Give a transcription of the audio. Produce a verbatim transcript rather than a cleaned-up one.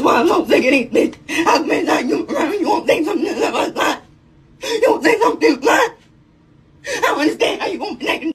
I'm so sick of these bitch. I've been like you around. You won't say something about that. You won't say something about that. I don't understand how you gonna be like